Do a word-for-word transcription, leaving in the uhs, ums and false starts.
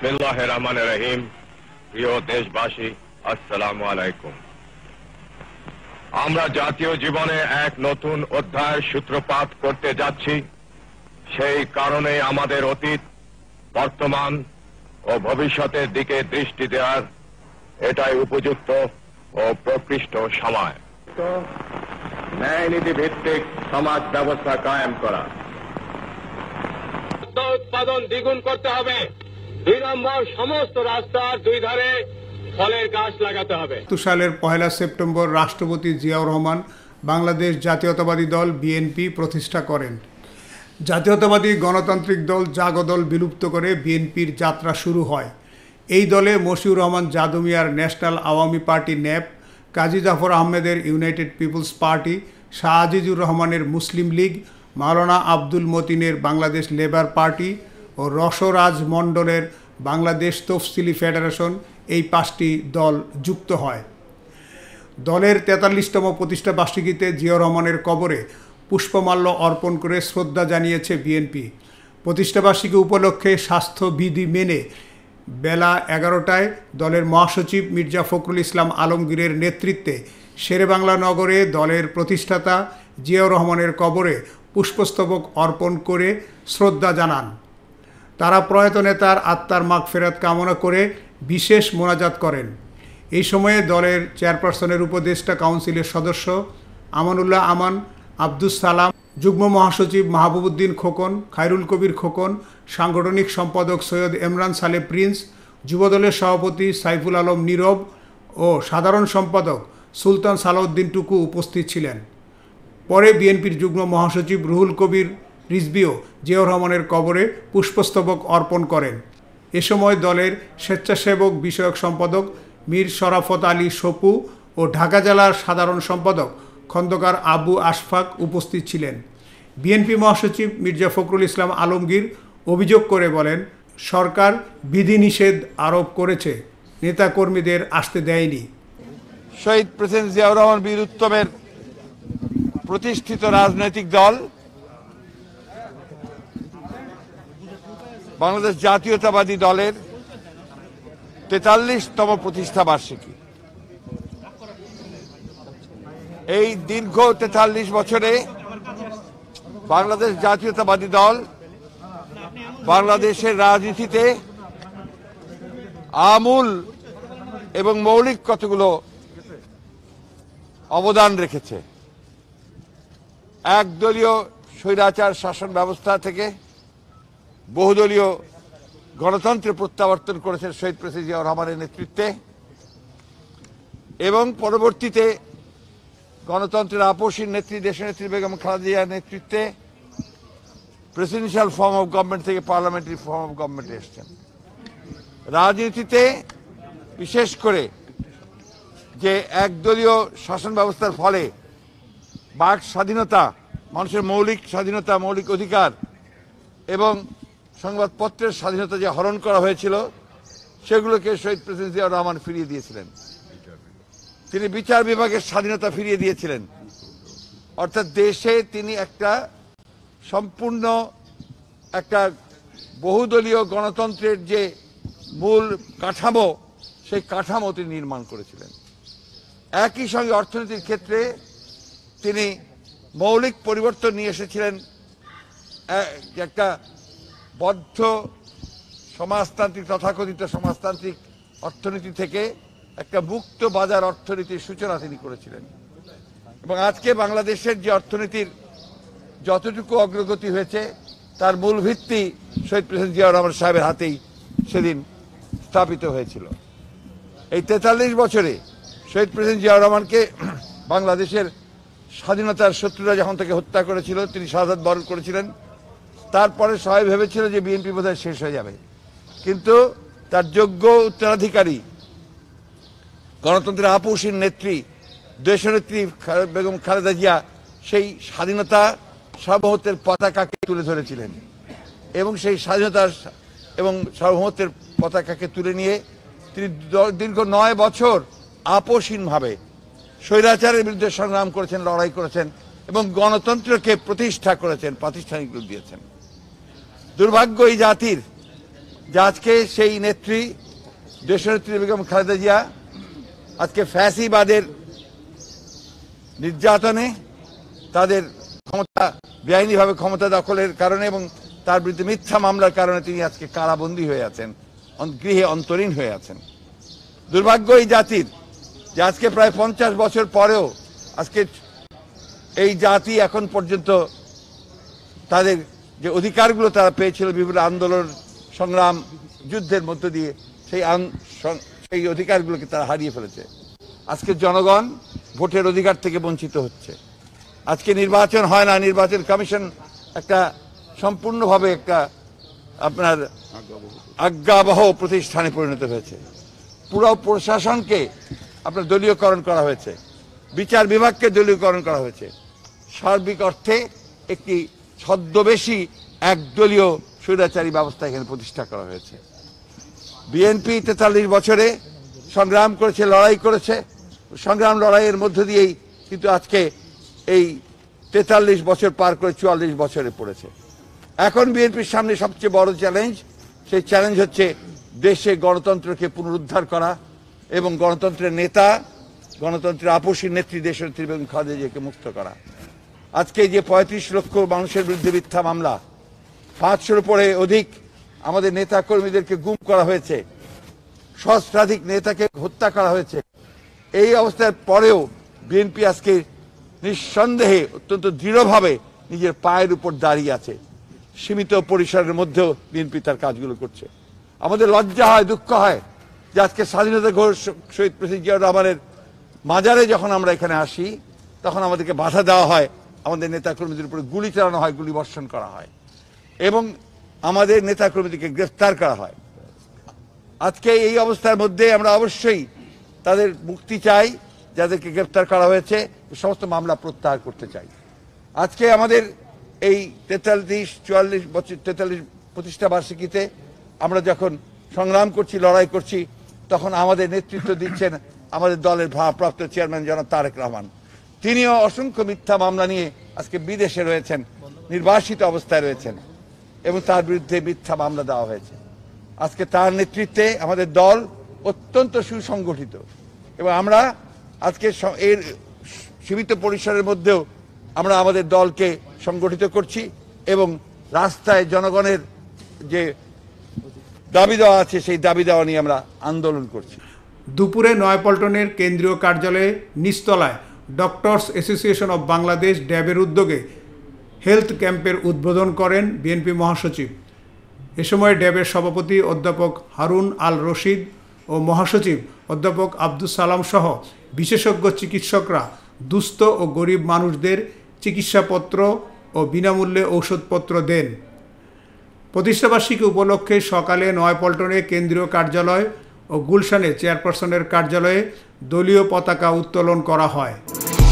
বিসমিল্লাহির রহমানির রহিম। প্রিয় দেশবাসী, আসসালামু আলাইকুম। আমরা জাতীয় জীবনে এক নতুন অধ্যায়ের সূত্রপাত করতে যাচ্ছি। সেই কারণে আমাদের অতীত, বর্তমান ও ভবিষ্যতের দিকে দৃষ্টি দেওয়ার এটাই উপযুক্ত ও প্রকৃষ্ট সময়। ন্যায় নীতি ভিত্তিক সমাজ ব্যবস্থা কায়েম করা, উৎপাদন দ্বিগুণ করতে হবে। দুই নম্বর, সমস্ত রাস্তার দুই ধারে ফলের গাছ লাগাতে হবে। সালের পহেলা সেপ্টেম্বর রাষ্ট্রপতি জিয়াউর রহমান বাংলাদেশ জাতীয়তাবাদী দল বিএনপি প্রতিষ্ঠা করেন। জাতীয়তাবাদী গণতান্ত্রিক দল জাগদল বিলুপ্ত করে বিএনপির যাত্রা শুরু হয়। এই দলে মশিউর রহমান জাদু মিয়ার national Awami party NAP, Kazi Zafar আহমেদের united peoples party, Shah Azizur রহমানের মুসলিম লীগ, মাওলানা আব্দুল মতিনের বাংলাদেশ লেবার পার্টি ও রসরাজ মণ্ডলের বাংলাদেশ তফসিলি ফেডারেশন, এই পাঁচটি দল যুক্ত হয়। দলের তেতাল্লিশতম প্রতিষ্ঠা বার্ষিকীতে জিয়াউর রহমানের কবরে পুষ্পমাল্য অর্পণ করে শ্রদ্ধা জানিয়েছে বিএনপি। প্রতিষ্ঠাবার্ষিকী উপলক্ষে স্বাস্থ্যবিধি মেনে বেলা এগারোটায় দলের মহাসচিব মির্জা ফখরুল ইসলাম আলমগীরের নেতৃত্বে শেরেবাংলা নগরে দলের প্রতিষ্ঠাতা জিয়াউর রহমানের কবরে পুষ্পস্তবক অর্পণ করে শ্রদ্ধা জানান। তারা প্রয়াত নেতার আত্মার মাগফিরাত কামনা করে বিশেষ মোনাজাত করেন। এই সময়ে দলের চেয়ারপারসনের উপদেষ্টা কাউন্সিলের সদস্য আমানুল্লাহ আমান, আব্দুস সালাম, যুগ্ম মহাসচিব মাহবুবউদ্দিন খোকন, খায়রুল কবির খোকন, সাংগঠনিক সম্পাদক সৈয়দ এমরান সালে প্রিন্স, যুবদলের সভাপতি সাইফুল আলম নীরব ও সাধারণ সম্পাদক সুলতান সালাউদ্দিন টুকু উপস্থিত ছিলেন। পরে বিএনপির যুগ্ম মহাসচিব রুহুল কবির রিজভিও জিয়াউর রহমানের কবরে পুষ্পস্তবক অর্পণ করেন। এ সময় দলের স্বেচ্ছাসেবক বিষয়ক সম্পাদক মীর শরাফত আলী সপু ও ঢাকা জেলার সাধারণ সম্পাদক খন্দকার আবু আশফাক উপস্থিত ছিলেন। বিএনপি মহাসচিব মির্জা ফখরুল ইসলাম আলমগীর অভিযোগ করে বলেন, সরকার বিধিনিষেধ আরোপ করেছে, নেতাকর্মীদের আসতে দেয়নি। শহীদ প্রেসিডেন্ট জিয়াউর রহমান বীর উত্তমের প্রতিষ্ঠিত রাজনৈতিক দল বাংলাদেশ জাতীয়তাবাদী দলের তেতাল্লিশতম প্রতিষ্ঠা বার্ষিকী। এই দীর্ঘ তেতাল্লিশ বছরে বাংলাদেশ জাতীয়তাবাদী দল বাংলাদেশের রাজনীতিতে আমূল এবং মৌলিক কতগুলো অবদান রেখেছে। একদলীয় স্বৈরাচার শাসন ব্যবস্থা থেকে বহুদলীয় গণতন্ত্রে প্রত্যাবর্তন করেছেন শহীদ প্রেসিডেন্ট জিয়াউর রহমানের নেতৃত্বে, এবং পরবর্তীতে গণতন্ত্রের আপসীর নেত্রী দেশনেত্রী বেগম খালেদা জিয়ার নেতৃত্বে প্রেসিডেন্সিয়াল ফর্ম অফ গভর্নমেন্ট থেকে পার্লামেন্টারি ফর্ম অফ গভর্নমেন্টে এসছেন। রাজনীতিতে বিশেষ করে যে একদলীয় শাসন ব্যবস্থার ফলে বাক স্বাধীনতা, মানুষের মৌলিক স্বাধীনতা, মৌলিক অধিকার এবং সংবাদপত্রের স্বাধীনতা যে হরণ করা হয়েছিল, সেগুলোকে শহীদ প্রেসিডেন্ট জিয়াউর রহমান ফিরিয়ে দিয়েছিলেন। তিনি বিচার বিভাগের স্বাধীনতা ফিরিয়ে দিয়েছিলেন। অর্থাৎ দেশে তিনি একটা সম্পূর্ণ একটা বহুদলীয় গণতন্ত্রের যে মূল কাঠামো, সেই কাঠামো তিনি নির্মাণ করেছিলেন। একই সঙ্গে অর্থনীতির ক্ষেত্রে তিনি মৌলিক পরিবর্তন নিয়ে এসেছিলেন। একটা বদ্ধ সমাজতান্ত্রিক, তথাকথিত সমাজতান্ত্রিক অর্থনীতি থেকে একটা মুক্ত বাজার অর্থনীতির সূচনা তিনি করেছিলেন। এবং আজকে বাংলাদেশের যে অর্থনীতির যতটুকু অগ্রগতি হয়েছে, তার মূল ভিত্তি শহীদ প্রেসিডেন্ট জিয়াউর রহমান সাহেবের হাতেই সেদিন স্থাপিত হয়েছিল। এই তেতাল্লিশ বছরে শহীদ প্রেসিডেন্ট জিয়াউর রহমানকে বাংলাদেশের স্বাধীনতার শত্রুরা যখন তাকে হত্যা করেছিল, তিনি শাহাদাত বরণ করেছিলেন। তারপরে সবাই ভেবেছিল যে বিএনপি বোধহয় শেষ হয়ে যাবে, কিন্তু তার যোগ্য উত্তরাধিকারী গণতন্ত্রের আপসীর নেত্রী দেশনেত্রী বেগম খালেদা জিয়া সেই স্বাধীনতা সার্বভৌমত্বের পতাকাকে তুলে ধরেছিলেন, এবং সেই স্বাধীনতার এবং সার্বভৌমত্বের পতাকাকে তুলে নিয়ে তিনি দীর্ঘ নয় বছর আপসহীনভাবে স্বৈরাচারের বিরুদ্ধে সংগ্রাম করেছেন, লড়াই করেছেন এবং গণতন্ত্রকে প্রতিষ্ঠা করেছেন, প্রাতিষ্ঠানিক রূপ দিয়েছেন। দুর্ভাগ্য এই জাতির যে আজকে সেই নেত্রী দেশনেত্রী বেগম খালেদা জিয়া আজকে ফ্যাসিবাদের নির্যাতনে, তাদের ক্ষমতা বেআইনিভাবে ক্ষমতা দখলের কারণে এবং তার বিরুদ্ধে মিথ্যা মামলার কারণে তিনি আজকে কারাবন্দী হয়ে আছেন, গৃহে অন্তরীণ হয়ে আছেন। দুর্ভাগ্য এই জাতির যে আজকে প্রায় পঞ্চাশ বছর পরেও আজকে এই জাতি এখন পর্যন্ত তাদের যে অধিকারগুলো তারা পেয়েছিল বিভিন্ন আন্দোলন, সংগ্রাম, যুদ্ধের মধ্য দিয়ে সেই সেই অধিকারগুলোকে তারা হারিয়ে ফেলেছে। আজকে জনগণ ভোটের অধিকার থেকে বঞ্চিত হচ্ছে। আজকে নির্বাচন হয় না, নির্বাচন কমিশন একটা সম্পূর্ণভাবে একটা আপনার আজ্ঞাবহ প্রতিষ্ঠানে পরিণত হয়েছে। পুরো প্রশাসনকে আপনার দলীয়করণ করা হয়েছে, বিচার বিভাগকে দলীয়করণ করা হয়েছে। সার্বিক অর্থে একটি ছদ্মবেশী একদলীয় স্বৈরাচারী ব্যবস্থা এখানে প্রতিষ্ঠা করা হয়েছে। বিএনপি তেতাল্লিশ বছরে সংগ্রাম করেছে, লড়াই করেছে, সংগ্রাম লড়াইয়ের মধ্য দিয়েই কিন্তু আজকে এই তেতাল্লিশ বছর পার করে চুয়াল্লিশ বছরে পড়েছে। এখন বিএনপির সামনে সবচেয়ে বড় চ্যালেঞ্জ, সেই চ্যালেঞ্জ হচ্ছে দেশে গণতন্ত্রকে পুনরুদ্ধার করা এবং গণতন্ত্রের নেতা, গণতন্ত্রের আপসী নেত্রী দেশনেত্রী বেগম খালেদা জিয়াকে মুক্ত করা। আজকে যে পঁয়ত্রিশ লক্ষ মানুষের বিরুদ্ধে মিথ্যা মামলা, পাঁচশোর উপরে অধিক আমাদের নেতা কর্মীদেরকে গুম করা হয়েছে, সহস্রাধিক নেতাকে হত্যা করা হয়েছে, এই অবস্থার পরেও বিএনপি আজকে নিঃসন্দেহে অত্যন্ত দৃঢ়ভাবে নিজের পায়ের উপর দাঁড়িয়ে আছে। সীমিত পরিসরের মধ্যেও বিএনপি তার কাজগুলো করছে। আমাদের লজ্জা হয়, দুঃখ হয় যে আজকে স্বাধীনতা ঘোষ শহীদ প্রেসিডেন্ট জিয়াউর রহমানের মাজারে যখন আমরা এখানে আসি তখন আমাদেরকে বাধা দেওয়া হয়, আমাদের নেতাকর্মীদের উপরে গুলি চালানো হয়, গুলি বর্ষণ করা হয় এবং আমাদের নেতাকর্মীদেরকে গ্রেফতার করা হয়। আজকে এই অবস্থার মধ্যে আমরা অবশ্যই তাদের মুক্তি চাই, যাদেরকে গ্রেফতার করা হয়েছে সমস্ত মামলা প্রত্যাহার করতে চাই। আজকে আমাদের এই তেতাল্লিশ চুয়াল্লিশ বছর তেতাল্লিশ প্রতিষ্ঠা বার্ষিকীতে আমরা যখন সংগ্রাম করছি, লড়াই করছি, তখন আমাদের নেতৃত্ব দিচ্ছেন আমাদের দলের ভারপ্রাপ্ত চেয়ারম্যান জনাব তারেক রহমান। তিনিও অসংখ্য মিথ্যা মামলা নিয়ে আজকে বিদেশে রয়েছেন, নির্বাসিত অবস্থায় রয়েছেন এবং তার বিরুদ্ধে মিথ্যা মামলা দেওয়া হয়েছে। আজকে তার নেতৃত্বে আমাদের দল অত্যন্ত সুসংগঠিত এবং আমরা আজকে এর সীমিত পরিসরের মধ্যেও আমরা আমাদের দলকে সংগঠিত করছি এবং রাস্তায় জনগণের যে দাবি দেওয়া আছে সেই দাবি দেওয়া নিয়ে আমরা আন্দোলন করছি। দুপুরে নয়াপল্টনের কেন্দ্রীয় কার্যালয়ে নিচতলায় ডক্টরস অ্যাসোসিয়েশন অব বাংলাদেশ ড্যাবের উদ্যোগে হেলথ ক্যাম্পের উদ্বোধন করেন বিএনপি মহাসচিব। এ সময় ড্যাবের সভাপতি অধ্যাপক হারুন আল রশিদ ও মহাসচিব অধ্যাপক আব্দুস সালাম সহ বিশেষজ্ঞ চিকিৎসকরা দুস্থ ও গরিব মানুষদের চিকিৎসাপত্র ও বিনামূল্যে ঔষধপত্র দেন। প্রতিষ্ঠাবার্ষিকী উপলক্ষে সকালে নয়াপল্টনে কেন্দ্রীয় কার্যালয় ও গুলশানে চেয়ারপারসনের কার্যালয়ে দলীয় পতাকা উত্তোলন করা হয়।